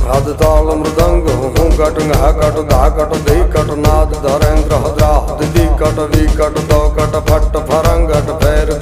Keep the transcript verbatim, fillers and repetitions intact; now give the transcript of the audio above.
हद ताल मृदंग हूँ कट घा कट धा कट धी कट नाद धरेंद्र हद्रा दी कट वी कट दो कट फट फरंगट फैर